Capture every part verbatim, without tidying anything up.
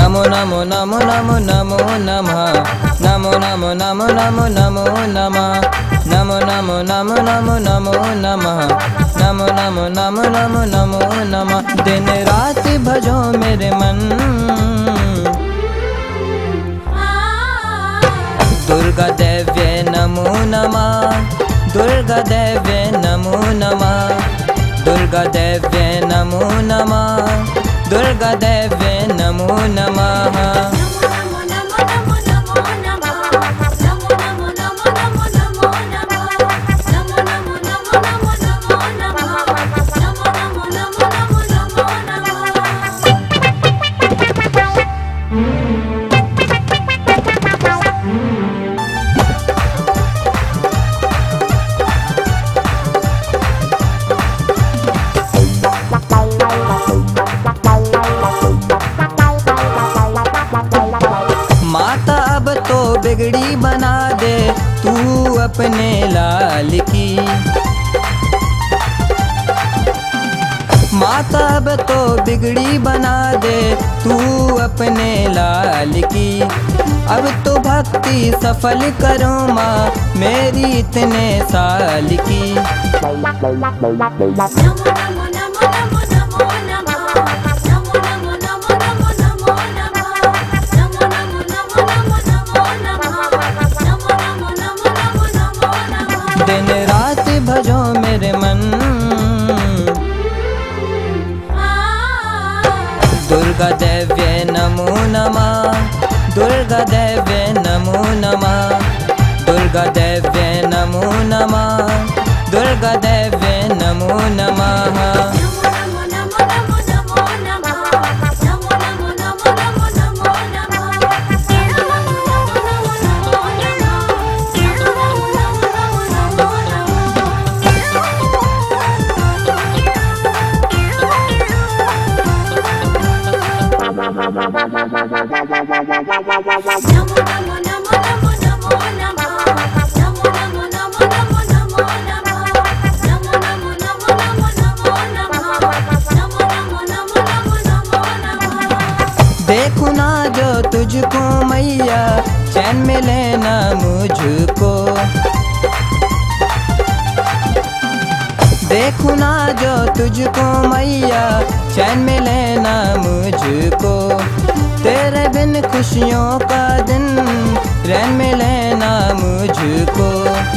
नमो नमो नमो नमो नमो नमः नमो नमो नमो नमो नमो नमः नमो नमो नमो नमो नमो नमः नमो नमो नमो नमो नमो नमः। दिन रात भजो मेरे मन दुर्गा देव्ये नमो नमः दुर्गा देव्ये नमो नमः दुर्गा देव्ये नमो नमः दुर्गा देव्ये नमो नमः। बिगड़ी बना दे तू अपने लाल की माता, अब तो बिगड़ी बना दे तू अपने लाल की। अब तो भक्ति सफल करो माँ मेरी इतने साल की। दिन रात भजो मेरे मन दुर्गा देव्ये नमो नमः दुर्गा देव्ये नमो नमः दुर्गा देव्ये नमो नमः दुर्गा देव्ये नमो नमः। देखो ना जो तुझको मैया चैन मिले ना मुझको। देखो ना जो तुझको मैया चैन मिले ना मुझको। तेरे बिन खुशियों का दिन रैन मिले ना मुझको।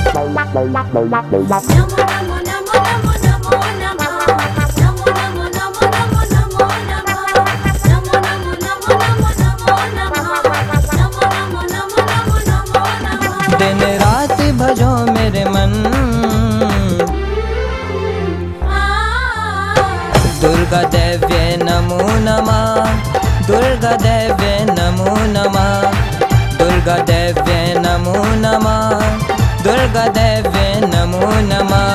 दिन रात भजो मेरे मन दुर्गा देव्ये नमो नमः दुर्गा देव्ये नमो नमः दुर्गा देव्ये नमो नमः दुर्गा देव्ये नमो नमः।